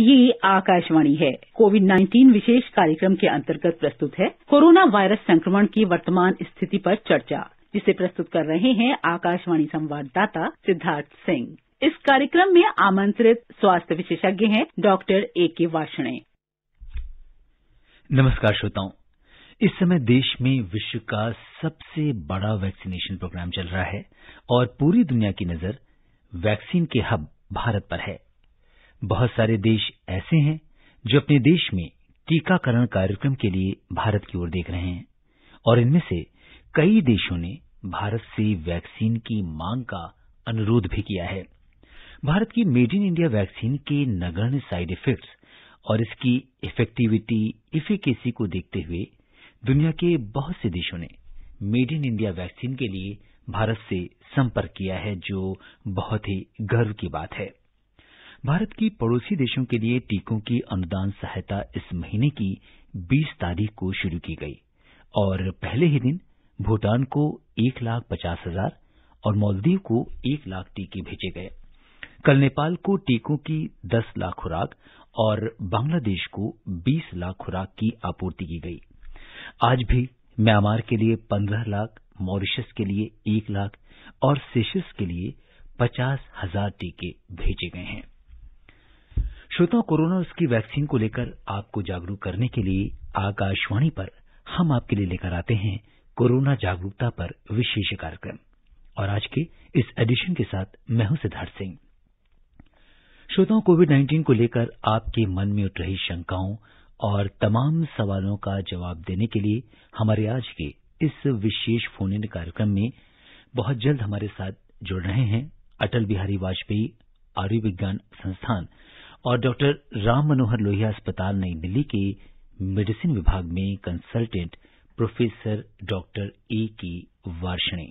ये आकाशवाणी है। कोविड-19 विशेष कार्यक्रम के अंतर्गत प्रस्तुत है कोरोना वायरस संक्रमण की वर्तमान स्थिति पर चर्चा, जिसे प्रस्तुत कर रहे हैं आकाशवाणी संवाददाता सिद्धार्थ सिंह। इस कार्यक्रम में आमंत्रित स्वास्थ्य विशेषज्ञ हैं डॉक्टर A.K. वार्ष्णेय। नमस्कार श्रोताओं, इस समय देश में विश्व का सबसे बड़ा वैक्सीनेशन प्रोग्राम चल रहा है और पूरी दुनिया की नजर वैक्सीन के हब भारत पर है। बहुत सारे देश ऐसे हैं जो अपने देश में टीकाकरण कार्यक्रम के लिए भारत की ओर देख रहे हैं और इनमें से कई देशों ने भारत से वैक्सीन की मांग का अनुरोध भी किया है। भारत की मेड इन इंडिया वैक्सीन के नगण्य साइड इफेक्ट्स और इसकी इफेक्टिविटी इफिकेसी को देखते हुए दुनिया के बहुत से देशों ने मेड इन इंडिया वैक्सीन के लिए भारत से संपर्क किया है, जो बहुत ही गर्व की बात है। भारत की पड़ोसी देशों के लिए टीकों की अनुदान सहायता इस महीने की 20 तारीख को शुरू की गई और पहले ही दिन भूटान को 1,50,000 और मालदीव को 1 लाख टीके भेजे गए। कल नेपाल को टीकों की 10 लाख खुराक और बांग्लादेश को 20 लाख खुराक की आपूर्ति की गई। आज भी म्यांमार के लिए 15 लाख, मॉरिशस के लिए 1 लाख और सेशल्स के लिए 50,000 टीके भेजे गए हैं। श्रोताओं, कोरोना उसकी वैक्सीन को लेकर आपको जागरूक करने के लिए आकाशवाणी पर हम आपके लिए लेकर आते हैं कोरोना जागरूकता पर विशेष कार्यक्रम। और आज के इस एडिशन के साथ मैं हूं सिद्धार्थ सिंह। श्रोताओं, कोविड-19 को लेकर आपके मन में उठ रही शंकाओं और तमाम सवालों का जवाब देने के लिए हमारे आज के इस विशेष फोन इन कार्यक्रम में बहुत जल्द हमारे साथ जुड़ रहे हैं अटल बिहारी वाजपेयी आयुर्विज्ञान संस्थान और डॉक्टर राम मनोहर लोहिया अस्पताल नई दिल्ली के मेडिसिन विभाग में consultant professor doctor A.K. Varshney.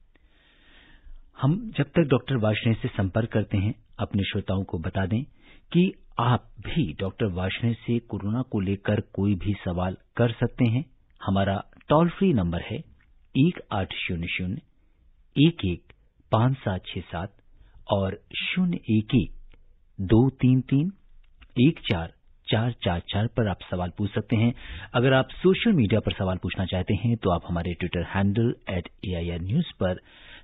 हम जब तक डॉक्टर वार्ष्णेय से संपर्क करते हैं, अपने श्रोताओं को बता दें कि आप भी डॉक्टर वार्ष्णेय से कोरोना को लेकर कोई भी सवाल कर सकते हैं। हमारा टोल फ्री नंबर है 1800-11-5767 और 011-233-14444 पर आप सवाल पूछ सकते हैं। अगर आप सोशल मीडिया पर सवाल पूछना चाहते हैं तो आप हमारे ट्विटर हैंडल @AIR News पर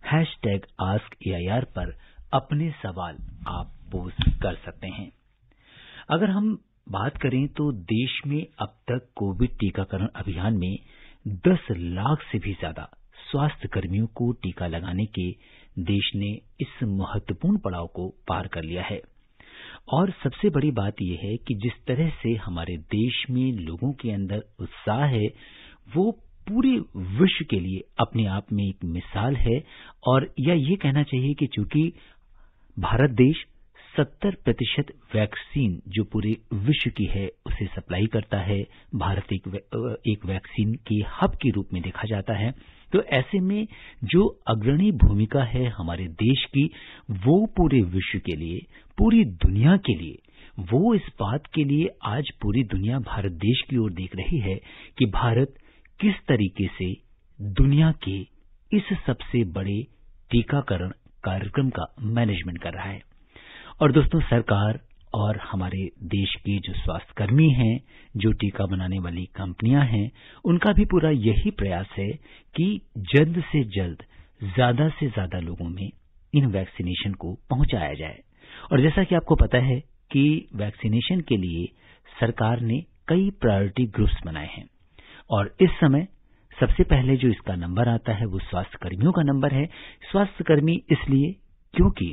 #AskAIR पर अपने सवाल आप पोस्ट कर सकते हैं। अगर हम बात करें तो देश में अब तक कोविड टीकाकरण अभियान में 10 लाख से भी ज्यादा स्वास्थ्य कर्मियों को टीका लगाने के देश ने इस महत्वपूर्ण पड़ाव को पार कर लिया है। और सबसे बड़ी बात यह है कि जिस तरह से हमारे देश में लोगों के अंदर उत्साह है, वो पूरे विश्व के लिए अपने आप में एक मिसाल है। और या ये कहना चाहिए कि चूंकि भारत देश 70% वैक्सीन जो पूरे विश्व की है उसे सप्लाई करता है, भारत एक वैक्सीन के हब के रूप में देखा जाता है, तो ऐसे में जो अग्रणी भूमिका है हमारे देश की, वो पूरे विश्व के लिए, पूरी दुनिया के लिए, वो इस बात के लिए आज पूरी दुनिया भारत देश की ओर देख रही है कि भारत किस तरीके से दुनिया के इस सबसे बड़े टीकाकरण कार्यक्रम का मैनेजमेंट कर रहा है। और दोस्तों, सरकार और हमारे देश के जो स्वास्थ्यकर्मी हैं, जो टीका बनाने वाली कंपनियां हैं, उनका भी पूरा यही प्रयास है कि जल्द से जल्द ज्यादा से ज्यादा लोगों में इन वैक्सीनेशन को पहुंचाया जाए। और जैसा कि आपको पता है कि वैक्सीनेशन के लिए सरकार ने कई प्रायोरिटी ग्रुप्स बनाए हैं और इस समय सबसे पहले जो इसका नंबर आता है वो स्वास्थ्य कर्मियों का नंबर है। स्वास्थ्यकर्मी इसलिए क्योंकि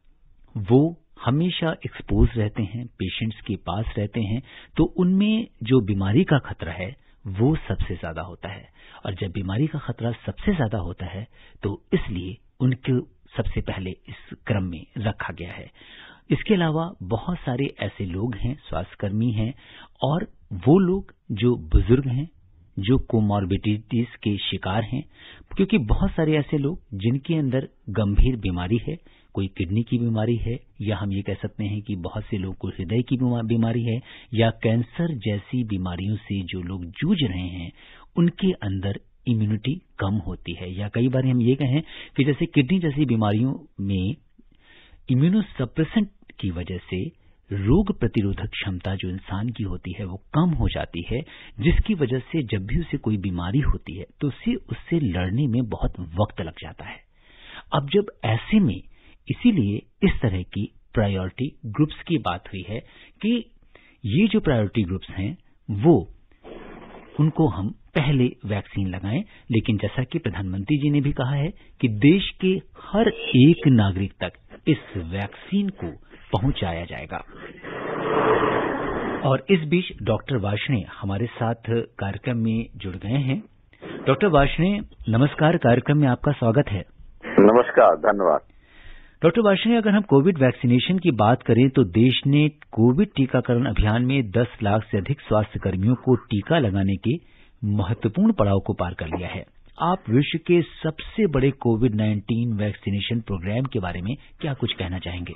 वो हमेशा एक्सपोज रहते हैं, पेशेंट्स के पास रहते हैं, तो उनमें जो बीमारी का खतरा है वो सबसे ज्यादा होता है। और जब बीमारी का खतरा सबसे ज्यादा होता है तो इसलिए उनको सबसे पहले इस क्रम में रखा गया है। इसके अलावा बहुत सारे ऐसे लोग हैं, स्वास्थ्यकर्मी हैं, और वो लोग जो बुजुर्ग हैं, जो कोमॉर्बिडिटीज के शिकार हैं, क्योंकि बहुत सारे ऐसे लोग जिनके अंदर गंभीर बीमारी है, कोई किडनी की बीमारी है, या हम ये कह सकते हैं कि बहुत से लोगों को हृदय की बीमारी है, या कैंसर जैसी बीमारियों से जो लोग जूझ रहे हैं, उनके अंदर इम्यूनिटी कम होती है। या कई बार हम ये कहें कि जैसे किडनी जैसी बीमारियों में इम्यूनोसप्रेसेंट की वजह से रोग प्रतिरोधक क्षमता जो इंसान की होती है वो कम हो जाती है, जिसकी वजह से जब भी उसे कोई बीमारी होती है तो उससे लड़ने में बहुत वक्त लग जाता है। अब जब ऐसे में इसीलिए इस तरह की प्रायोरिटी ग्रुप्स की बात हुई है कि ये जो प्रायोरिटी ग्रुप्स हैं वो उनको हम पहले वैक्सीन लगाएं। लेकिन जैसा कि प्रधानमंत्री जी ने भी कहा है कि देश के हर एक नागरिक तक इस वैक्सीन को पहुंचाया जाएगा। और इस बीच डॉक्टर वार्ष्णेय हमारे साथ कार्यक्रम में जुड़ गए हैं। डॉक्टर वार्ष्णेय नमस्कार, कार्यक्रम में आपका स्वागत है। नमस्कार, धन्यवाद। डॉक्टर वार्ष्णेय, अगर हम कोविड वैक्सीनेशन की बात करें तो देश ने कोविड टीकाकरण अभियान में 10 लाख से अधिक स्वास्थ्य कर्मियों को टीका लगाने के महत्वपूर्ण पड़ाव को पार कर लिया है। आप विश्व के सबसे बड़े कोविड-19 वैक्सीनेशन प्रोग्राम के बारे में क्या कुछ कहना चाहेंगे?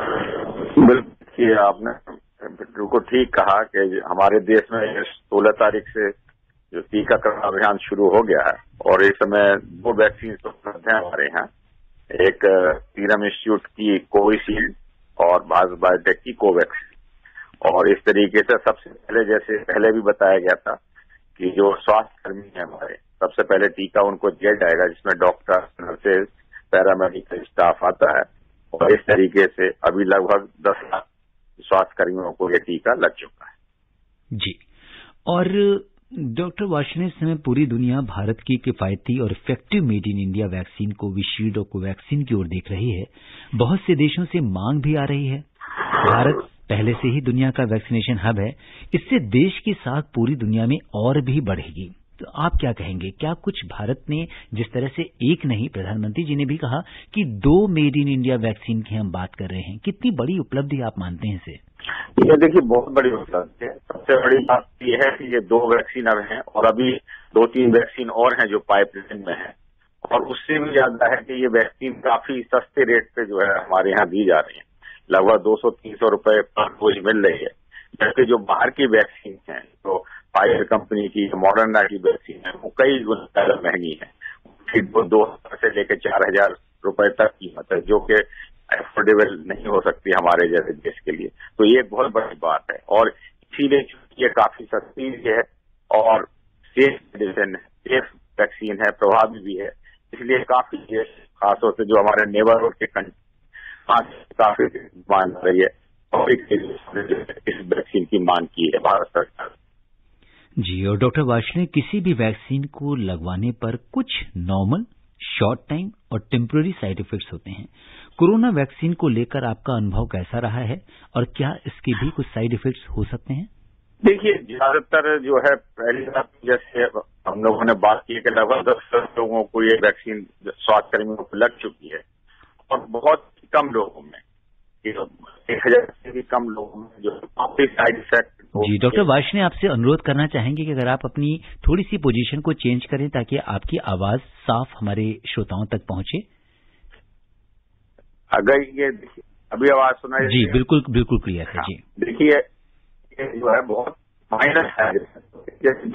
बिल्कुल, आपने बिल्कुल ठीक कहा कि हमारे देश में 16 तारीख से जो टीकाकरण अभियान शुरू हो गया है और इस समय 2 वैक्सीन उपलब्ध हैं हमारे यहाँ। एक सीरम इंस्टीट्यूट की कोविशील्ड और भारत बायोटेक की कोवैक्सीन। और इस तरीके से सबसे पहले, जैसे पहले भी बताया गया था कि जो स्वास्थ्य कर्मी है हमारे, सबसे पहले टीका उनको दिया जाएगा, जिसमें डॉक्टर, नर्सेज, पैरामेडिकल स्टाफ आता है। और इस तरीके से अभी लगभग 10 लाख स्वास्थ्य कर्मियों को यह टीका लग चुका है। जी। और डॉक्टर वार्ष्णेय, इस समय पूरी दुनिया भारत की किफायती और effective made in India vaccine Covishield और कोवैक्सीन की ओर देख रही है। बहुत से देशों से मांग भी आ रही है। भारत पहले से ही दुनिया का वैक्सीनेशन हब है, इससे देश की साख पूरी दुनिया में और भी बढ़ेगी। तो आप क्या कहेंगे, क्या कुछ भारत ने, जिस तरह से एक नहीं, प्रधानमंत्री जी ने भी कहा कि 2 मेड इन इंडिया वैक्सीन की हम बात कर रहे हैं, कितनी बड़ी उपलब्धि आप मानते हैं इसे? ये देखिए, बहुत बड़ी उपलब्धि है। सबसे बड़ी बात यह है कि ये 2 वैक्सीन अब हैं और अभी 2-3 वैक्सीन और हैं जो पाइपलाइन में है। और उससे भी ज्यादा है कि ये वैक्सीन काफी सस्ते रेट पे जो है हमारे यहाँ दी जा रही है। लगभग 200-300 रुपए पर डोज मिल रही है। जबकि जो बाहर की वैक्सीन है, तो फाइजर कंपनी की, मॉडर्ना की वैक्सीन है, वो कई गुना ज्यादा महंगी है। 2,000 से लेकर 4,000 रुपए तक कीमत है, जो कि अफोर्डेबल नहीं हो सकती हमारे जैसे देश के लिए। तो ये एक बहुत बड़ी बात है। और इसीलिए ये काफी सस्ती भी है और सेफ मेडिसिन है, सेफ वैक्सीन है, प्रभावी भी है। इसलिए काफी देश, खासतौर से जो हमारे नेबरहुड के कंट्री, काफी मान रही है और इस वैक्सीन की मांग की है भारत सरकार। जी। और डॉक्टर वार्ष्णेय, किसी भी वैक्सीन को लगवाने पर कुछ नॉर्मल, शॉर्ट टाइम और टेम्पररी साइड इफेक्ट्स होते हैं। कोरोना वैक्सीन को लेकर आपका अनुभव कैसा रहा है और क्या इसके भी कुछ साइड इफेक्ट्स हो सकते हैं? देखिए, ज्यादातर जो है, पहली बात जैसे हम लोगों ने बात की कि लगभग 10 लोगों को ये वैक्सीन स्वास्थ्य कर्मियों को लग चुकी है और बहुत कम लोगों में, 1000 से भी कम लोगों में जो काफी साइड इफेक्ट। जी। डॉक्टर वार्ष्णेय, आपसे अनुरोध करना चाहेंगे कि अगर आप अपनी थोड़ी सी पोजीशन को चेंज करें ताकि आपकी आवाज साफ हमारे श्रोताओं तक पहुंचे। अगर ये अभी आवाज सुनाई? जी, बिल्कुल बिल्कुल क्लियर है। जी। देखिए, ये जो है बहुत माइनर साइड इफेक्ट, जैसे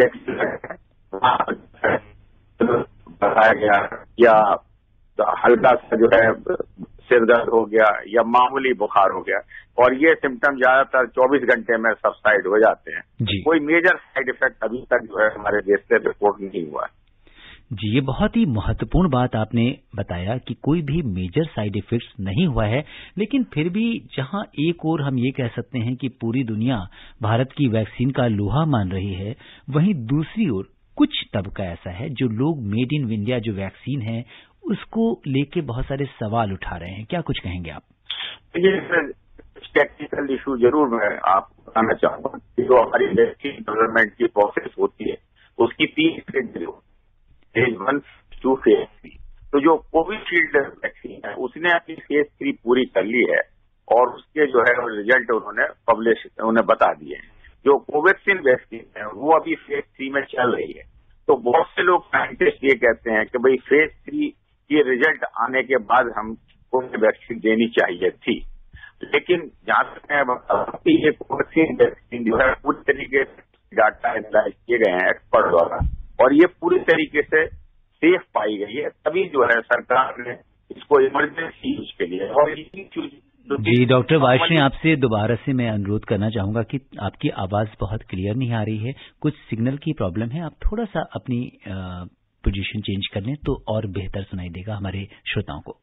बताया गया, या हल्का सा जो है सिर दर्द हो गया या मामूली बुखार हो गया, और ये सिम्टम ज्यादातर 24 घंटे में सबसाइड हो जाते हैं। कोई मेजर साइड इफेक्ट अभी तक जो है हमारे देश से रिपोर्ट नहीं हुआ है। जी, ये बहुत ही महत्वपूर्ण बात आपने बताया कि कोई भी मेजर साइड इफेक्ट्स नहीं हुआ है। लेकिन फिर भी जहां एक ओर हम ये कह सकते हैं कि पूरी दुनिया भारत की वैक्सीन का लोहा मान रही है, वहीं दूसरी ओर कुछ तबका ऐसा है जो लोग मेड इन इंडिया जो वैक्सीन है उसको लेके बहुत सारे सवाल उठा रहे हैं। क्या कुछ कहेंगे आप? ये टेक्निकल इशू जरूर मैं आपको बताना चाहूंगा कि जो हमारी वैक्सीन डेवलपमेंट की प्रोसेस होती है उसकी 3 फेज, फेज 1, 2, फेज 3। तो जो कोविशील्ड वैक्सीन है उसने अपनी फेज 3 पूरी कर ली है और उसके जो है रिजल्ट उन्होंने बता दिए हैं। जो कोवैक्सीन वैक्सीन है वो अभी फेज 3 में चल रही है। तो बहुत से लोग साइंटिस्ट ये कहते हैं कि भाई फेज 3 ये रिजल्ट आने के बाद हमको वैक्सीन देनी चाहिए थी। लेकिन जहां तक मैं बता कि ये कोवैक्सीन वैक्सीन जो है पूरी तरीके से डाटा एनालाइज किए गए हैं एक्सपर्ट द्वारा और ये पूरी तरीके से सेफ पाई गई है, तभी जो है सरकार ने इसको इमरजेंसी यूज के लिए और जो जी डॉक्टर वार्ष्णेय, आपसे दोबारा से मैं अनुरोध करना चाहूंगा कि आपकी आवाज बहुत क्लियर नहीं आ रही है, कुछ सिग्नल की प्रॉब्लम है। आप थोड़ा सा अपनी पोजीशन चेंज कर लें तो और बेहतर सुनाई देगा हमारे श्रोताओं को।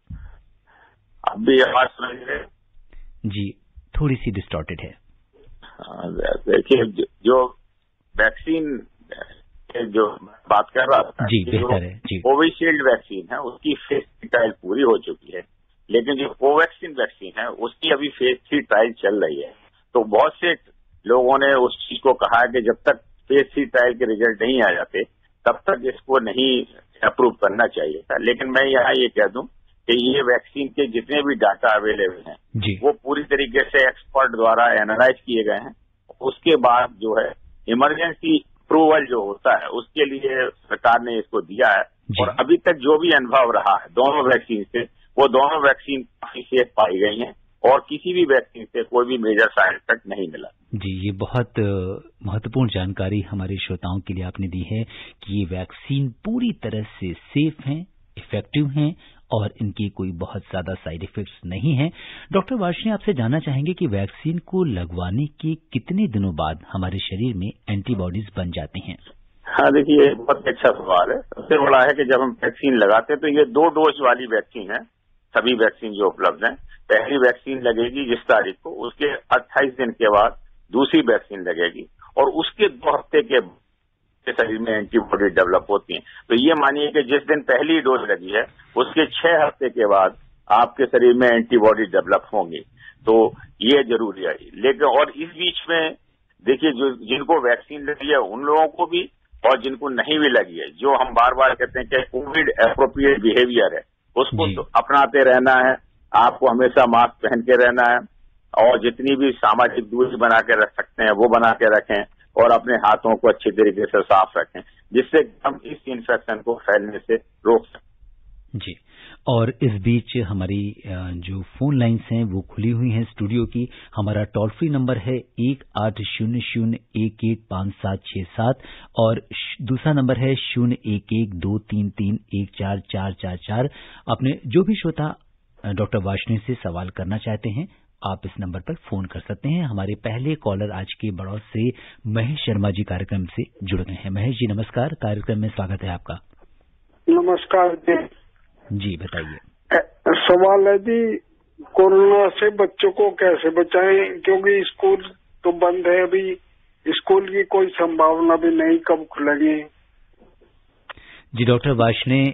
अब भी आवाज सुनाई दे रही है? जी, थोड़ी सी डिस्टॉर्टेड है। देखिए, जो वैक्सीन जो बात कर रहा था जी, बेहतर है जी। कोविशील्ड वैक्सीन है उसकी फेज 3 ट्रायल पूरी हो चुकी है, लेकिन जो कोवैक्सीन वैक्सीन है उसकी अभी फेज 3 ट्रायल चल रही है। तो बहुत से लोगों ने उस चीज को कहा कि जब तक फेज 3 ट्रायल के रिजल्ट नहीं आ जाते तब तक इसको नहीं अप्रूव करना चाहिए था। लेकिन मैं यहाँ ये कह दूं कि ये वैक्सीन के जितने भी डाटा अवेलेबल हैं वो पूरी तरीके से एक्सपर्ट द्वारा एनालाइज किए गए हैं। उसके बाद जो है इमरजेंसी अप्रूवल जो होता है उसके लिए सरकार ने इसको दिया है। और अभी तक जो भी अनुभव रहा है दोनों वैक्सीन से, वो दोनों वैक्सीन काफी सेफ पाई गई हैं और किसी भी वैक्सीन से कोई भी मेजर साइड इफेक्ट नहीं मिला। जी, ये बहुत महत्वपूर्ण जानकारी हमारे श्रोताओं के लिए आपने दी है कि ये वैक्सीन पूरी तरह से सेफ हैं, इफेक्टिव हैं और इनके कोई बहुत ज्यादा साइड इफेक्ट्स नहीं हैं। डॉक्टर वार्ष्णेय, आपसे जानना चाहेंगे कि वैक्सीन को लगवाने के कितने दिनों बाद हमारे शरीर में एंटीबॉडीज बन जाती हैं? हाँ, देखिए, बहुत अच्छा सवाल है। सबसे बड़ा है कि जब हम वैक्सीन लगाते हैं तो ये 2 डोज वाली वैक्सीन है। सभी वैक्सीन जो उपलब्ध हैं, पहली वैक्सीन लगेगी जिस तारीख को, उसके 28 दिन के बाद दूसरी वैक्सीन लगेगी और उसके 2 हफ्ते के शरीर में एंटीबॉडी डेवलप होती हैं। तो ये मानिए कि जिस दिन पहली डोज लगी है उसके 6 हफ्ते के बाद आपके शरीर में एंटीबॉडी डेवलप होंगी। तो ये जरूरी है। लेकिन और इस बीच में देखिए, जो जिनको वैक्सीन लगी है उन लोगों को भी और जिनको नहीं भी लगी है, जो हम बार बार कहते हैं कि कोविड एप्रोप्रिएट बिहेवियर है, उसको तो अपनाते रहना है। आपको हमेशा मास्क पहन के रहना है और जितनी भी सामाजिक दूरी बना के रख सकते हैं वो बना के रखें और अपने हाथों को अच्छी तरीके से साफ रखें, जिससे हम इस इन्फेक्शन को फैलने से रोक सकें। जी, और इस बीच हमारी जो फोन लाइन्स हैं वो खुली हुई हैं स्टूडियो की। हमारा टोल फ्री नंबर है 1800115767 और दूसरा नंबर है 011233144444। अपने जो भी श्रोता डॉक्टर वार्ष्णेय से सवाल करना चाहते हैं आप इस नंबर पर फोन कर सकते हैं। हमारे पहले कॉलर आज के बड़ौद से महेश शर्मा जी कार्यक्रम से जुड़ गए हैं। महेश जी नमस्कार, कार्यक्रम में स्वागत है आपका। नमस्कार जी, बताइए। सवाल है जी, कोरोना से बच्चों को कैसे बचाएं, क्योंकि स्कूल तो बंद है अभी, स्कूल की कोई संभावना भी नहीं, कब खुलेंगे? जी डॉक्टर वार्ष्णेय,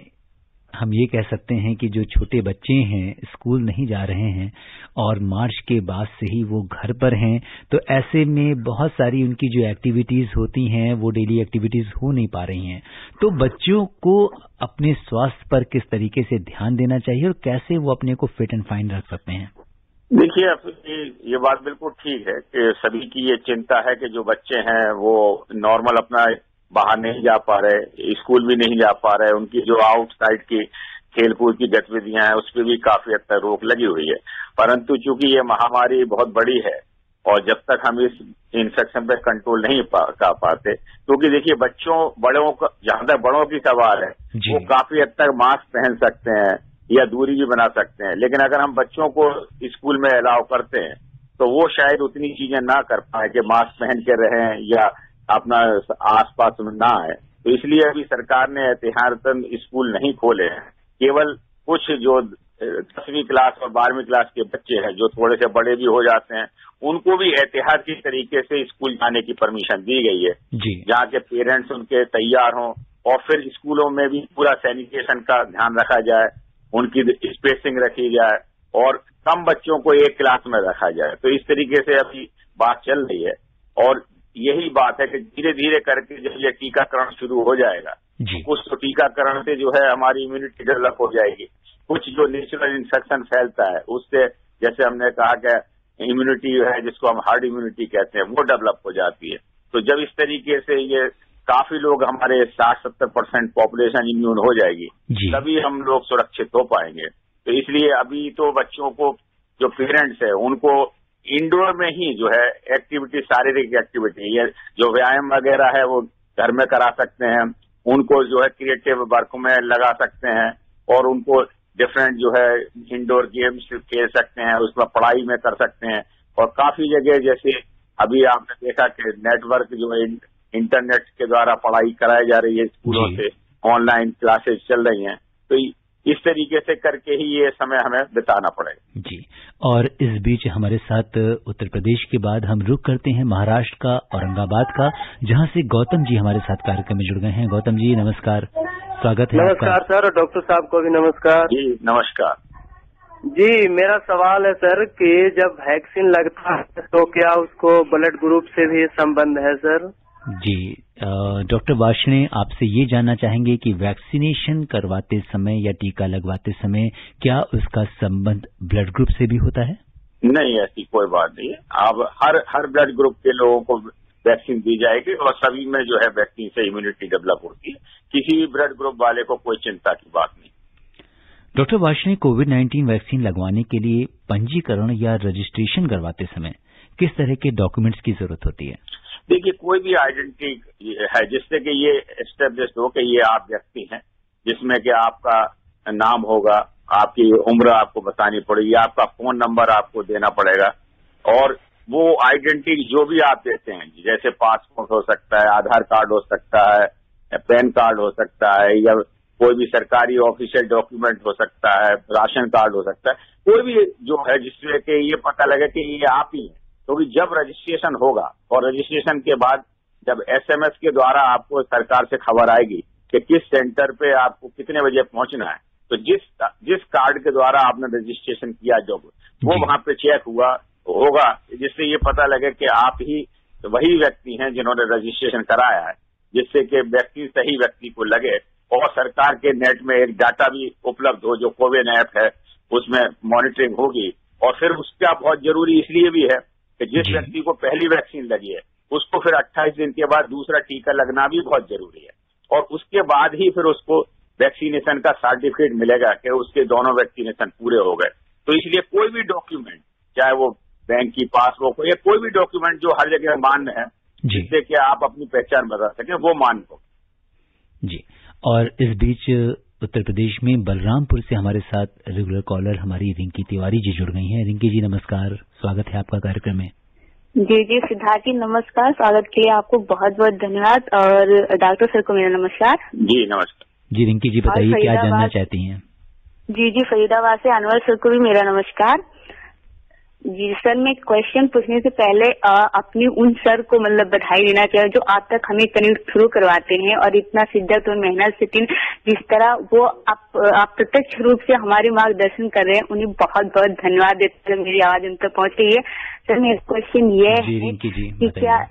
हम ये कह सकते हैं कि जो छोटे बच्चे हैं स्कूल नहीं जा रहे हैं और मार्च के बाद से ही वो घर पर हैं, तो ऐसे में बहुत सारी उनकी जो एक्टिविटीज होती हैं वो डेली एक्टिविटीज हो नहीं पा रही हैं। तो बच्चों को अपने स्वास्थ्य पर किस तरीके से ध्यान देना चाहिए और कैसे वो अपने को फिट एंड फाइन रख सकते हैं? देखिए, ये बात बिल्कुल ठीक है कि सभी की ये चिंता है कि जो बच्चे हैं वो नॉर्मल अपना बाहर नहीं जा पा रहे, स्कूल भी नहीं जा पा रहे, उनकी जो आउटसाइड की खेलकूद की गतिविधियां हैं उस पर भी काफी हद तक रोक लगी हुई है। परंतु चूंकि ये महामारी बहुत बड़ी है और जब तक हम इस इन्फेक्शन पे कंट्रोल नहीं कर पाते, क्योंकि देखिए बड़ों का, जहां तक बड़ों की सवाल है वो काफी हद तक मास्क पहन सकते हैं या दूरी भी बना सकते हैं, लेकिन अगर हम बच्चों को स्कूल में अलाउ करते हैं तो वो शायद उतनी चीजें ना कर पाए कि मास्क पहन के रहें या अपना आसपास में ना आए। तो इसलिए अभी सरकार ने एहतियातन स्कूल नहीं खोले हैं। केवल कुछ जो 10वीं क्लास और 12वीं क्लास के बच्चे हैं जो थोड़े से बड़े भी हो जाते हैं उनको भी एहतियाती तरीके से स्कूल जाने की परमिशन दी गई है, जहाँ के पेरेंट्स उनके तैयार हों और फिर स्कूलों में भी पूरा सैनिटेशन का ध्यान रखा जाए, उनकी स्पेसिंग रखी जाए और कम बच्चों को एक क्लास में रखा जाए। तो इस तरीके से अभी बात चल रही है और यही बात है कि धीरे धीरे करके जब ये टीकाकरण शुरू हो जाएगा कुछ तो टीकाकरण से जो है हमारी इम्यूनिटी डेवलप हो जाएगी, कुछ जो नेचुरल इन्फेक्शन फैलता है उससे जैसे हमने कहा कि इम्यूनिटी है जिसको हम हार्ड इम्यूनिटी कहते हैं वो डेवलप हो जाती है। तो जब इस तरीके से ये काफी लोग हमारे 60-70% पॉपुलेशन इम्यून हो जाएगी तभी हम लोग सुरक्षित हो पाएंगे। तो इसलिए अभी तो बच्चों को जो पेरेंट्स है उनको इंडोर में ही जो है एक्टिविटी, शारीरिक एक्टिविटी, ये जो व्यायाम वगैरह है वो घर में करा सकते हैं, उनको जो है क्रिएटिव वर्क में लगा सकते हैं और उनको डिफरेंट जो है इंडोर गेम्स खेल सकते हैं, उसमें पढ़ाई में कर सकते हैं। और काफी जगह जैसे अभी आपने देखा कि नेटवर्क जो है इंटरनेट के द्वारा पढ़ाई कराई जा रही है स्कूलों से, ऑनलाइन क्लासेस चल रही हैं, तो इस तरीके से करके ही ये समय हमें बिताना पड़ेगा। जी। और इस बीच हमारे साथ उत्तर प्रदेश के बाद हम रुख करते हैं महाराष्ट्र का, औरंगाबाद का, जहां से गौतम जी हमारे साथ कार्यक्रम में जुड़ गए हैं। गौतम जी नमस्कार, स्वागत है। नमस्कार सर, और डॉक्टर साहब को भी नमस्कार। जी नमस्कार जी। मेरा सवाल है सर कि जब वैक्सीन लगता है तो क्या उसको ब्लड ग्रुप से भी संबंध है सर? जी, डॉक्टर वार्ष्णेय आपसे ये जानना चाहेंगे कि वैक्सीनेशन करवाते समय या टीका लगवाते समय क्या उसका संबंध ब्लड ग्रुप से भी होता है? नहीं, ऐसी कोई बात नहीं है। अब हर ब्लड ग्रुप के लोगों को वैक्सीन दी जाएगी और सभी में जो है वैक्सीन से इम्यूनिटी डेवलप होती है। किसी भी ब्लड ग्रुप वाले को कोई चिंता की बात नहीं। डॉक्टर वार्ष्णेय, कोविड-19 वैक्सीन लगवाने के लिए पंजीकरण या रजिस्ट्रेशन करवाते समय किस तरह के डॉक्यूमेंट्स की जरूरत होती है? देखिए, कोई भी आइडेंटिटी है जिससे कि ये एस्टेब्लिश हो कि ये आप व्यक्ति हैं, जिसमें कि आपका नाम होगा, आपकी उम्र आपको बतानी पड़ेगी, आपका फोन नंबर आपको देना पड़ेगा, और वो आइडेंटिटी जो भी आप देते हैं, जैसे पासपोर्ट हो सकता है, आधार कार्ड हो सकता है, पैन कार्ड हो सकता है, या कोई भी सरकारी ऑफिशियल डॉक्यूमेंट हो सकता है, राशन कार्ड हो सकता है, कोई भी जो है जिससे कि ये पता लगे कि ये आप ही हैं। क्योंकि जब रजिस्ट्रेशन होगा और रजिस्ट्रेशन के बाद जब एसएमएस के द्वारा आपको सरकार से खबर आएगी कि किस सेंटर पे आपको कितने बजे पहुंचना है, तो जिस कार्ड के द्वारा आपने रजिस्ट्रेशन किया जो वो वहां पे चेक होगा, जिससे ये पता लगे कि आप ही वही व्यक्ति हैं जिन्होंने रजिस्ट्रेशन कराया है, जिससे कि व्यक्ति सही व्यक्ति को लगे। और सरकार के नेट में एक डाटा भी उपलब्ध हो, जो कोविन ऐप है, उसमें मॉनिटरिंग होगी। और फिर उसका बहुत जरूरी इसलिए भी है कि जिस व्यक्ति को पहली वैक्सीन लगी है उसको फिर 28 दिन के बाद दूसरा टीका लगना भी बहुत जरूरी है, और उसके बाद ही फिर उसको वैक्सीनेशन का सर्टिफिकेट मिलेगा कि उसके दोनों वैक्सीनेशन पूरे हो गए। तो इसलिए कोई भी डॉक्यूमेंट, चाहे वो बैंक की पासबुक हो या कोई भी डॉक्यूमेंट जो हर जगह मान्य है, जिससे कि आप अपनी पहचान बता सकें, वो मान्य हो। जी। और इस बीच उत्तर प्रदेश में बलरामपुर से हमारे साथ रेगुलर कॉलर हमारी रिंकी तिवारी जी जुड़ गई हैं। रिंकी जी नमस्कार, स्वागत है आपका कार्यक्रम में। जी सिद्धार्थ जी नमस्कार, स्वागत के लिए आपको बहुत बहुत धन्यवाद, और डॉक्टर सर को मेरा नमस्कार। जी नमस्कार। जी रिंकी जी बताइए क्या जानना चाहती हैं? जी फरीदाबाद से अनवर सर को भी मेरा नमस्कार। जी सर, मैं क्वेश्चन पूछने से पहले अपनी उन सर को मतलब बधाई देना चाहिए जो आज तक हमें कनेक्ट थ्रू करवाते हैं, और इतना शिद्दत और मेहनत से जिस तरह वो आप प्रत्यक्ष रूप से हमारे मार्गदर्शन कर रहे हैं, उन्हें बहुत बहुत धन्यवाद देते हैं। मेरी आवाज उन तक पहुंच रही है। सर मेरा क्वेश्चन ये है कि क्या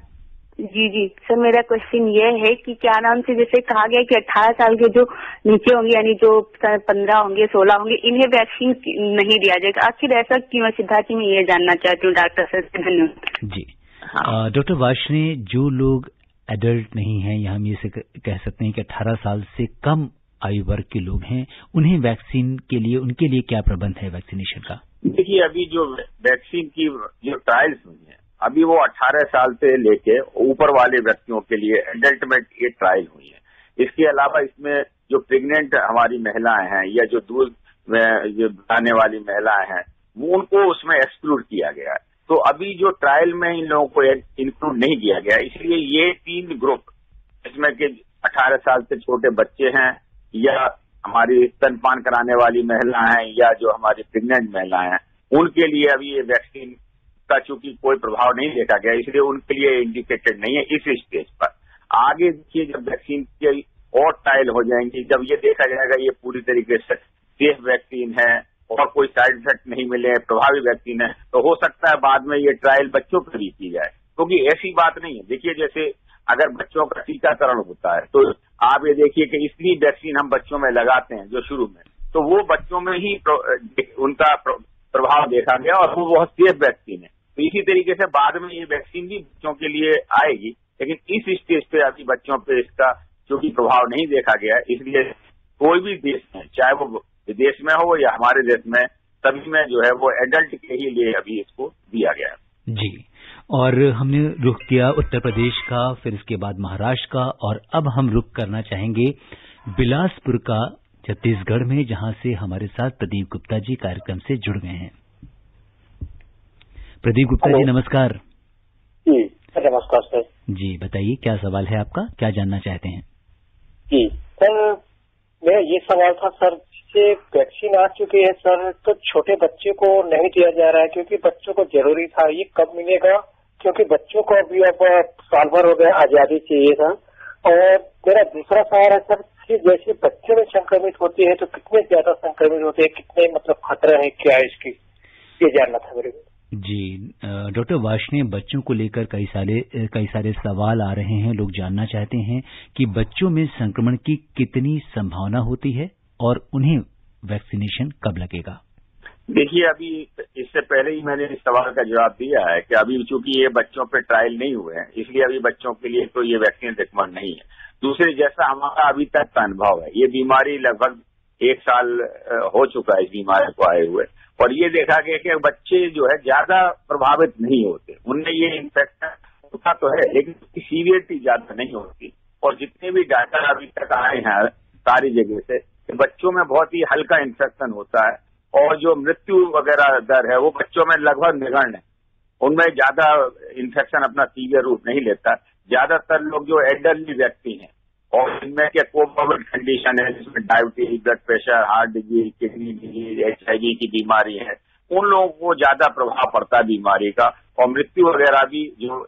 जी सर, मेरा क्वेश्चन ये है कि क्या नाम से जैसे कहा गया कि 18 साल के जो नीचे होंगे, यानी जो 15 होंगे, 16 होंगे, इन्हें वैक्सीन नहीं दिया जाएगा, आखिर ऐसा क्यों? सिद्धार्थ जी मैं ये जानना चाहती हूँ डॉक्टर सर से। धन्यवाद जी। डॉक्टर वार्ष्णेय, जो लोग एडल्ट नहीं हैं, या हम ये कह सकते हैं कि 18 साल से कम आयु वर्ग के लोग हैं, उन्हें वैक्सीन के लिए, उनके लिए क्या प्रबंध है वैक्सीनेशन का? देखिए, अभी जो वैक्सीन की जो ट्रायल्स हुई है, अभी वो 18 साल से लेके ऊपर वाले व्यक्तियों के लिए एडल्ट में ये ट्रायल हुई है। इसके अलावा इसमें जो प्रेग्नेंट हमारी महिलाएं हैं या जो दूध में जो आने वाली महिलाएं हैं, वो उनको उसमें एक्सक्लूड किया गया है। तो अभी जो ट्रायल में इन लोगों को इंक्लूड नहीं किया गया, इसलिए ये 3 ग्रुप, इसमें कि 18 साल से छोटे बच्चे हैं, या हमारी स्तनपान कराने वाली महिलाएं हैं, या जो हमारी प्रेग्नेंट महिलाएं हैं, उनके लिए अभी ये वैक्सीन का चूंकि कोई प्रभाव नहीं देखा गया, इसलिए उनके लिए इंडिकेटेड नहीं है इस स्टेज पर। आगे देखिए, जब वैक्सीन की और ट्रायल हो जाएंगी, जब ये देखा जाएगा ये पूरी तरीके से सेफ वैक्सीन है और कोई साइड इफेक्ट नहीं मिले, प्रभावी वैक्सीन है, तो हो सकता है बाद में ये ट्रायल बच्चों पर भी की जाए, क्योंकि ऐसी बात नहीं है। देखिए, जैसे अगर बच्चों का टीकाकरण होता है, तो आप ये देखिए कि इतनी वैक्सीन हम बच्चों में लगाते हैं जो शुरू में, तो वो बच्चों में ही उनका प्रभाव देखा गया और वो बहुत सेफ वैक्सीन है। तो इसी तरीके से बाद में ये वैक्सीन भी बच्चों के लिए आएगी, लेकिन इस स्टेज पे अभी बच्चों पे इसका चूंकि प्रभाव नहीं देखा गया, इसलिए कोई भी देश में, चाहे वो विदेश में हो या हमारे देश में, सभी में जो है वो एडल्ट के ही लिए अभी इसको दिया गया है। जी। और हमने रुख किया उत्तर प्रदेश का, फिर इसके बाद महाराष्ट्र का, और अब हम रुख करना चाहेंगे बिलासपुर का, छत्तीसगढ़ में, जहां से हमारे साथ प्रदीप गुप्ता जी कार्यक्रम से जुड़ गए हैं। प्रदीप गुप्ता जी नमस्कार। जी नमस्कार सर। जी बताइए, क्या सवाल है आपका, क्या जानना चाहते हैं? जी सर, मेरा ये सवाल था सर, जैसे वैक्सीन आ चुकी है सर, तो छोटे बच्चे को नहीं दिया जा रहा है क्योंकि बच्चों को जरूरी था, ये कब मिलेगा? क्योंकि बच्चों को अभी अब साल भर हो गया, आजादी चाहिए था। और मेरा दूसरा सवाल है सर कि जैसे बच्चे में संक्रमित होती है तो कितने ज्यादा संक्रमित होते हैं, कितने मतलब खतरा है क्या इसकी, ये जानना था मेरे को। जी डॉक्टर वार्ष्णेय, बच्चों को लेकर कई सारे सवाल आ रहे हैं। लोग जानना चाहते हैं कि बच्चों में संक्रमण की कितनी संभावना होती है और उन्हें वैक्सीनेशन कब लगेगा? देखिए, अभी इससे पहले ही मैंने इस सवाल का जवाब दिया है कि अभी चूंकि ये बच्चों पे ट्रायल नहीं हुए हैं, इसलिए अभी बच्चों के लिए तो ये वैक्सीन रिकमेंड नहीं है। दूसरे, जैसा हमारा अभी तक का अनुभव है, ये बीमारी लगभग 1 साल हो चुका है इस बीमारी को आए हुए, और ये देखा गया कि बच्चे जो है ज्यादा प्रभावित नहीं होते, उनमें ये इन्फेक्शन होता तो है लेकिन उसकी सीवियरिटी ज्यादा नहीं होती। और जितने भी डाटा अभी तक आए हैं सारी जगह से, बच्चों में बहुत ही हल्का इन्फेक्शन होता है और जो मृत्यु वगैरह दर है वो बच्चों में लगभग नगण्य है, उनमें ज्यादा इन्फेक्शन अपना सीवियर रूप नहीं लेता। ज्यादातर लोग जो एल्डरली व्यक्ति हैं और इनमें क्या कोमोर्बिड कंडीशन है, जिसमें diabetes, blood pressure, heart disease, kidney disease, HIV की बीमारी है, उन लोगों को ज्यादा प्रभाव पड़ता है बीमारी का। और मृत्यु वगैरह भी जो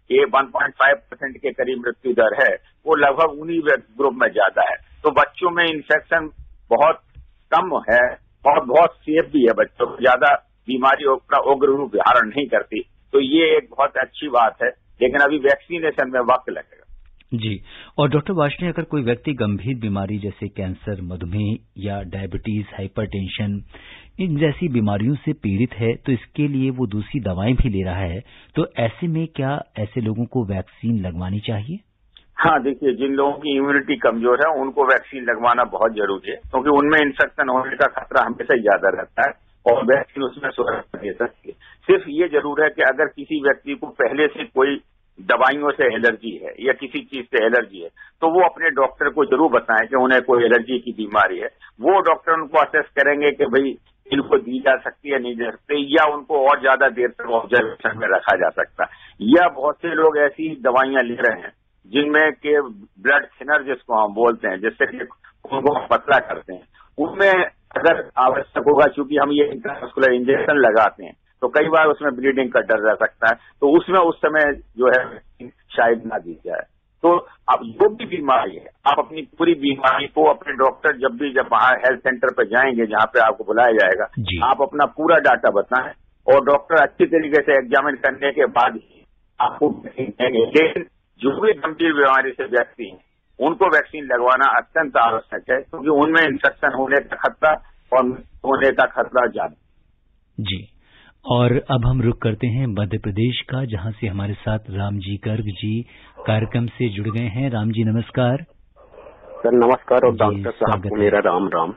1.5% के करीब मृत्यु दर है, वो लगभग उन्हीं ग्रुप में ज्यादा है। तो बच्चों में इन्फेक्शन बहुत कम है और बहुत सेफ भी है, बच्चों को ज्यादा बीमारी का उग्र रूप धारण नहीं करती। तो ये एक बहुत अच्छी बात है, लेकिन अभी वैक्सीनेशन में वक्त लगेगा। जी, और डॉक्टर वार्ष्णेय, अगर कोई व्यक्ति गंभीर बीमारी जैसे कैंसर, मधुमेह या डायबिटीज, हाइपरटेंशन, इन जैसी बीमारियों से पीड़ित है तो इसके लिए वो दूसरी दवाएं भी ले रहा है, तो ऐसे में क्या ऐसे लोगों को वैक्सीन लगवानी चाहिए? हाँ, देखिए, जिन लोगों की इम्यूनिटी कमजोर है उनको वैक्सीन लगवाना बहुत जरूरी है, क्योंकि उनमें इन्फेक्शन होने का खतरा हमेशा ही ज्यादा रहता है और वैक्सीन उसमें सुरक्षा दे सकती है। सिर्फ ये जरूर है कि अगर किसी व्यक्ति को पहले से कोई दवाइयों से एलर्जी है या किसी चीज से एलर्जी है, तो वो अपने डॉक्टर को जरूर बताएं कि उन्हें कोई एलर्जी की बीमारी है। वो डॉक्टर उनको असेस करेंगे कि भाई इनको दी जा सकती है, नहीं दे सकती, या उनको और ज्यादा देर तक ऑब्जर्वेशन में रखा जा सकता है। या बहुत से लोग ऐसी दवाइयां ले रहे हैं जिनमें के ब्लड थिनर जिसको हम बोलते हैं, जिससे कि खून को पतला करते हैं, उनमें अगर आवश्यक होगा, चूंकि हम ये इंट्रामस्कुलर इंजेक्शन लगाते हैं तो कई बार उसमें ब्लीडिंग का डर रह सकता है, तो उसमें उस समय जो है शायद ना दी जाए। तो अब जो भी बीमारी है, आप अपनी पूरी बीमारी को अपने डॉक्टर जब वहाँ हेल्थ सेंटर पर जाएंगे जहाँ पे आपको बुलाया जाएगा, आप अपना पूरा डाटा बताएं और डॉक्टर अच्छी तरीके से एग्जामिन करने के बाद ही आपको वैक्सीन देंगे। लेकिन जो भी गंभीर बीमारी से व्यक्ति हैं उनको वैक्सीन लगवाना अत्यंत आवश्यक है, क्योंकि उनमें इन्फेक्शन होने का खतरा और होने का खतरा ज्यादा। जी, और अब हम रुख करते हैं मध्य प्रदेश का, जहां से हमारे साथ रामजी गर्ग जी कार्यक्रम से जुड़ गए हैं। राम जी नमस्कार। सर नमस्कार, और डॉक्टर साहब को मेरा राम राम।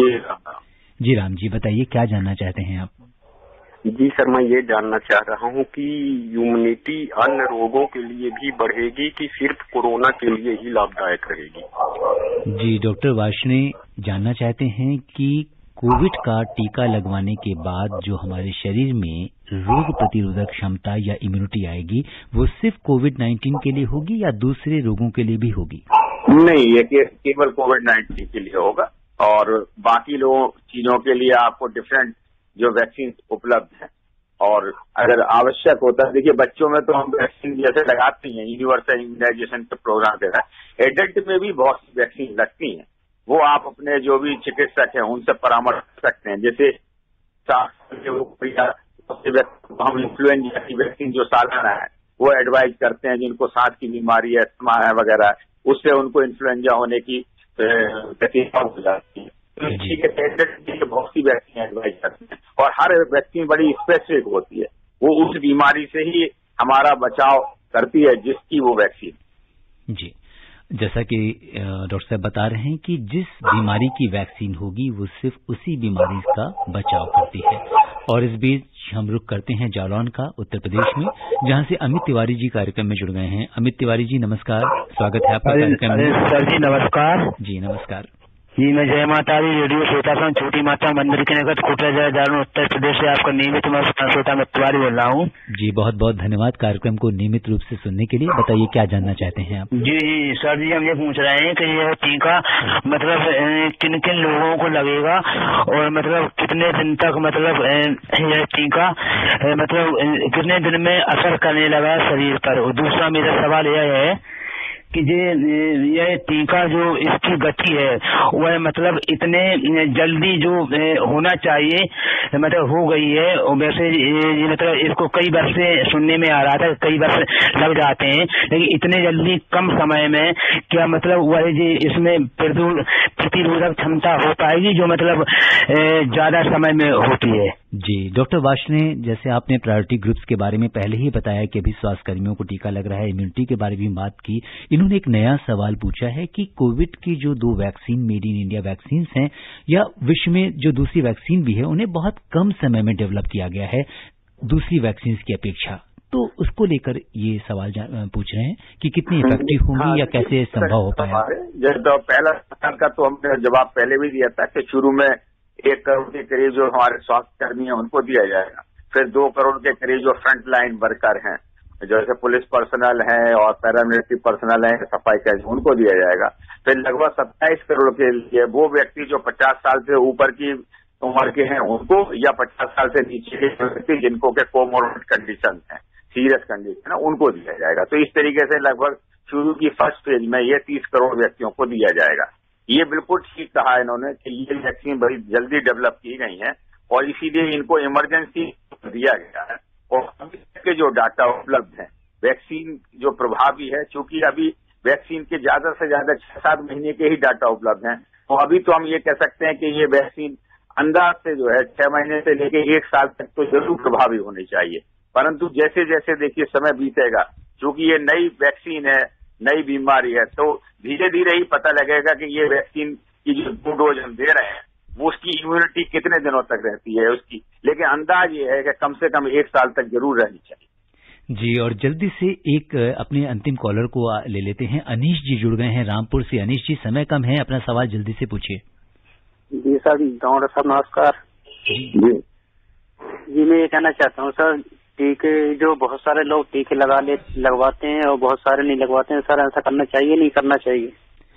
जी राम जी, बताइए क्या जानना चाहते हैं आप? जी सर, मैं ये जानना चाह रहा हूँ कि इम्यूनिटी अन्य रोगों के लिए भी बढ़ेगी कि सिर्फ कोरोना के लिए ही लाभदायक रहेगी? जी, डॉक्टर वार्ष्णेय जानना चाहते हैं कि कोविड का टीका लगवाने के बाद जो हमारे शरीर में रोग प्रतिरोधक क्षमता या इम्यूनिटी आएगी, वो सिर्फ कोविड-19 के लिए होगी या दूसरे रोगों के लिए भी होगी? नहीं, ये केवल कोविड-19 के लिए होगा और बाकी चीजों के लिए आपको डिफरेंट जो वैक्सीन उपलब्ध है। और अगर आवश्यक होता है, देखिए बच्चों में तो हम वैक्सीन जैसे लगाते हैं यूनिवर्सल इम्यूनाइजेशन के प्रोग्राम के तहत, एडल्ट में भी बहुत सी वैक्सीन लगती हैं। वो आप अपने जो भी चिकित्सक हैं उनसे परामर्श कर सकते हैं। जैसे हम इन्फ्लुएंजा की वैक्सीन जो सालाना है वो एडवाइज करते हैं, जिनको सांस की बीमारी है, अस्थमा है वगैरह, उससे उनको इन्फ्लुएंजा होने की तकलीफ हो जाती है। तो बहुत सी वैक्सीन एडवाइज करते हैं और हर वैक्सीन बड़ी स्पेसिफिक होती है, वो उस बीमारी से ही हमारा बचाव करती है जिसकी वो वैक्सीन। जी, जैसा कि डॉक्टर साहब बता रहे हैं कि जिस बीमारी की वैक्सीन होगी वो सिर्फ उसी बीमारी का बचाव करती है। और इस बीच हम रुख करते हैं जालौन का, उत्तर प्रदेश में, जहां से अमित तिवारी जी कार्यक्रम में जुड़ गए हैं। अमित तिवारी जी नमस्कार, स्वागत है आपका कार्यक्रम में। सर जी नमस्कार। जी नमस्कार। जी मैं जय माता दी रेडियो श्रोता संघ छोटी माता मंदिर के निकट कोटा जयदारण उत्तर प्रदेश से आपका नियमित श्रोता मित्रवारी बोल रहा हूँ। जी बहुत बहुत धन्यवाद कार्यक्रम को नियमित रूप से सुनने के लिए। बताइए क्या जानना चाहते हैं आप? जी सर जी हम ये पूछ रहे हैं कि यह टीका मतलब किन किन लोगों को लगेगा और मतलब कितने दिन तक मतलब यह टीका मतलब कितने दिन में असर करने लगा शरीर पर। और दूसरा मेरा सवाल यह है कि यह टीका जो इसकी गति है वह मतलब इतने जल्दी जो होना चाहिए मतलब हो गई है। और वैसे मतलब इसको कई वर्ष से सुनने में आ रहा था, कई वर्ष लग जाते हैं, लेकिन इतने जल्दी कम समय में क्या मतलब वह जी इसमें प्रतिरोधक क्षमता हो पाएगी जो मतलब ज्यादा समय में होती है। जी डॉक्टर वार्ष्णेय, जैसे आपने प्रायोरिटी ग्रुप्स के बारे में पहले ही बताया कि अभी स्वास्थ्य कर्मियों को टीका लग रहा है, इम्यूनिटी के बारे में बात की, इन्होंने एक नया सवाल पूछा है कि कोविड की जो 2 vaccine made in India vaccine हैं या विश्व में जो दूसरी वैक्सीन भी है उन्हें बहुत कम समय में डेवलप किया गया है दूसरी वैक्सीन की अपेक्षा। तो उसको लेकर ये सवाल पूछ रहे हैं कि कितनी इफेक्टिव होंगी या कैसे संभव हो पाया। जब पहला सवाल का तो हमने जवाब पहले भी दिया था कि शुरू में 1 करोड़ के करीब जो हमारे स्वास्थ्य कर्मी हैं उनको दिया जाएगा, फिर 2 करोड़ के करीब जो फ्रंट लाइन वर्कर हैं जैसे पुलिस पर्सनल है और पैरामिलिट्री पर्सनल है, सफाई कर्मी, उनको दिया जाएगा, फिर लगभग 27 करोड़ के लिए वो व्यक्ति जो 50 साल से ऊपर की उम्र के हैं उनको या 50 साल से नीचे के व्यक्ति जिनको के कोमोर्बिड कंडीशन है, सीरियस कंडीशन है, उनको दिया जाएगा। तो इस तरीके से लगभग शुरू की फर्स्ट फेज में ये 30 करोड़ व्यक्तियों को दिया जाएगा। ये बिल्कुल ठीक कहा इन्होंने कि ये वैक्सीन बड़ी जल्दी डेवलप की गई है और इसीलिए इनको इमरजेंसी दिया गया है। और अभी तक के जो डाटा उपलब्ध है वैक्सीन जो प्रभावी है, चूंकि अभी वैक्सीन के ज्यादा से ज्यादा 6-7 महीने के ही डाटा उपलब्ध हैं, तो अभी तो हम ये कह सकते हैं कि ये वैक्सीन अंदाज से जो है 6 महीने से लेकर 1 साल तक तो जरूर प्रभावी होनी चाहिए। परंतु जैसे जैसे देखिए समय बीतेगा, चूंकि ये नई वैक्सीन है, नई बीमारी है, तो धीरे धीरे ही पता लगेगा कि ये वैक्सीन की जो 2 डोज हम दे रहे हैं वो उसकी इम्यूनिटी कितने दिनों तक रहती है उसकी, लेकिन अंदाज ये है कि कम से कम 1 साल तक जरूर रहनी चाहिए। जी और जल्दी से एक अपने अंतिम कॉलर को ले लेते हैं। अनीश जी जुड़ गए हैं रामपुर से। अनीश जी समय कम है, अपना सवाल जल्दी से पूछिए। जी सर, डॉक्टर साहब नमस्कार। जी मैं ये कहना चाहता हूँ सर, टीके जो बहुत सारे लोग टीके लगवाते हैं और बहुत सारे नहीं लगवाते हैं, सर ऐसा करना चाहिए नहीं करना चाहिए?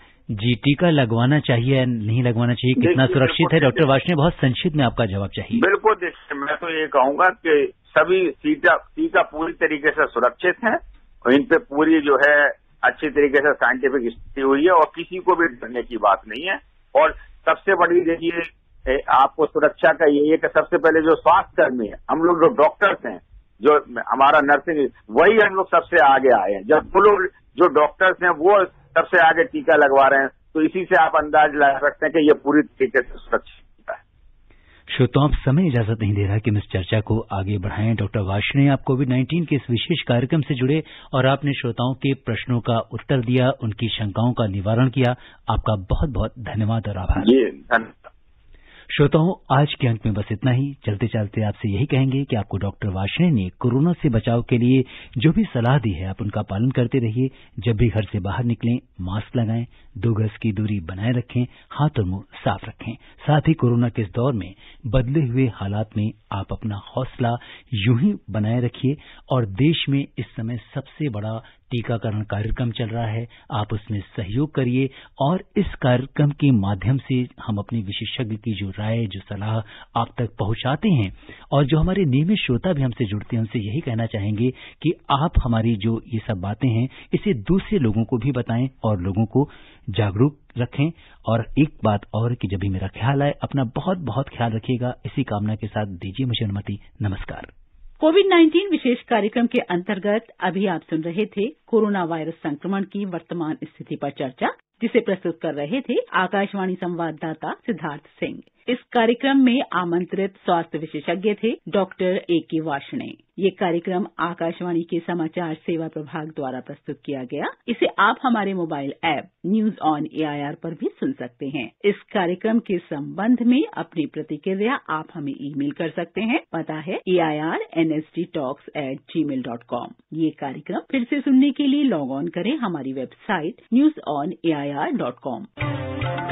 जी टीका लगवाना चाहिए या नहीं लगवाना चाहिए, कितना सुरक्षित है? डॉक्टर वार्ष्णेय बहुत संक्षिप्त में आपका जवाब चाहिए। बिल्कुल, देखिए मैं तो ये कहूंगा कि सभी टीका पूरी तरीके से सुरक्षित है और इन पे पूरी जो है अच्छी तरीके से साइंटिफिक स्टडी हुई है और किसी को भी डरने की बात नहीं है। और सबसे बड़ी देखिए आपको सुरक्षा का ये है कि सबसे पहले जो स्वास्थ्य कर्मी है, हम लोग जो डॉक्टर्स हैं, जो हमारा नर्सिंग, वही हम लोग सबसे आगे आए हैं। जब वो लोग जो डॉक्टर्स हैं वो सबसे आगे टीका लगवा रहे हैं, तो इसी से आप अंदाज लगा सकते हैं कि ये पूरी तरीके से सुरक्षित है। श्रोताओं, समय इजाजत नहीं दे रहा कि हम इस चर्चा को आगे बढ़ाएं। डॉक्टर वार्ष्णेय, आप कोविड-19 के इस विशेष कार्यक्रम से जुड़े और आपने श्रोताओं के प्रश्नों का उत्तर दिया, उनकी शंकाओं का निवारण किया। आपका बहुत बहुत धन्यवाद और आभार। जी धन्यवाद। श्रोताओं, आज के अंक में बस इतना ही। चलते चलते आपसे यही कहेंगे कि आपको डॉक्टर वार्ष्णेय ने कोरोना से बचाव के लिए जो भी सलाह दी है आप उनका पालन करते रहिए। जब भी घर से बाहर निकलें मास्क लगाएं, 2 गज की दूरी बनाए रखें, हाथ और मुंह साफ रखें। साथ ही कोरोना के इस दौर में बदले हुए हालात में आप अपना हौसला यूं ही बनाए रखिए। और देश में इस समय सबसे बड़ा टीकाकरण कार्यक्रम चल रहा है, आप उसमें सहयोग करिए। और इस कार्यक्रम के माध्यम से हम अपने विशेषज्ञ की जो राय, जो सलाह आप तक पहुंचाते हैं और जो हमारे नियमित श्रोता भी हमसे जुड़ते हैं, उनसे यही कहना चाहेंगे कि आप हमारी जो ये सब बातें हैं इसे दूसरे लोगों को भी बताएं और लोगों को जागरूक रखें। और एक बात और कि जब भी मेरा ख्याल आए, अपना बहुत बहुत ख्याल रखिएगा। इसी कामना के साथ दीजिए मुझे अनुमति। नमस्कार। कोविड-19 विशेष कार्यक्रम के अंतर्गत अभी आप सुन रहे थे कोरोना वायरस संक्रमण की वर्तमान स्थिति पर चर्चा, जिसे प्रस्तुत कर रहे थे आकाशवाणी संवाददाता सिद्धार्थ सिंह। इस कार्यक्रम में आमंत्रित स्वास्थ्य विशेषज्ञ थे डॉक्टर A.K. वार्ष्णेय। ये कार्यक्रम आकाशवाणी के समाचार सेवा प्रभाग द्वारा प्रस्तुत किया गया। इसे आप हमारे mobile app news on AIR पर भी सुन सकते हैं। इस कार्यक्रम के संबंध में अपनी प्रतिक्रिया आप हमें ईमेल कर सकते हैं। पता है AIRNSDtalks@gmail.com। ये कार्यक्रम फिर से सुनने के लिए लॉग ऑन करें हमारी वेबसाइट newsonair.com।